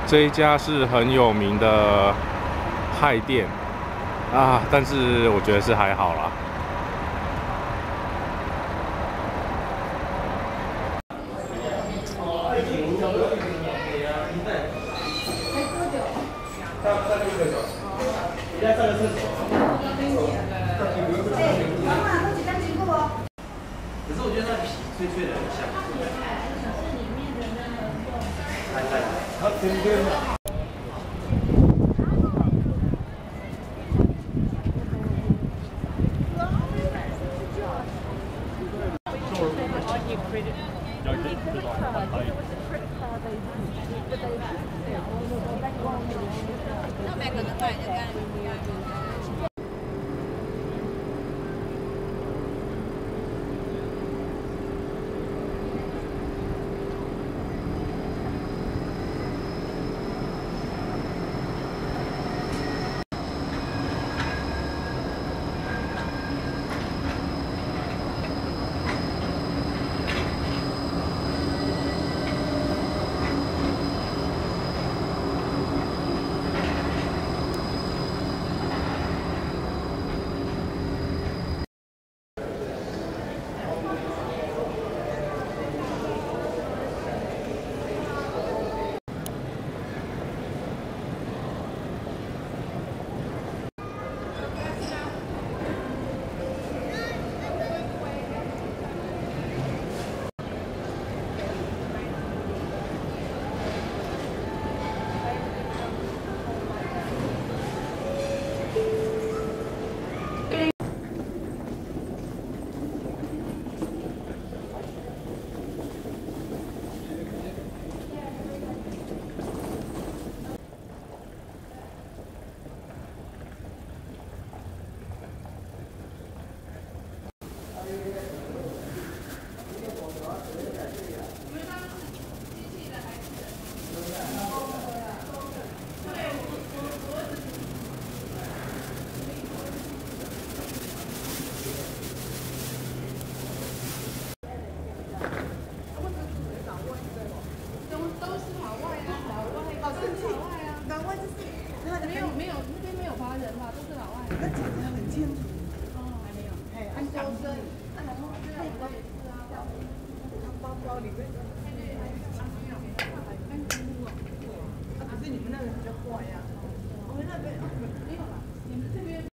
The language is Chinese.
这一家是很有名的派店啊，但是我觉得是还好啦。 可是我觉得那皮脆脆的很香。是里面的那个肉。它甜甜的。 那每个人买就干。 没有，那边没有华人吧，都是老外。他讲得很清楚。哦，还没有。哎，按周深，然后泰国也是啊，他包包里面。可是你们那个比较坏呀，我们那边没有啦，你们这边。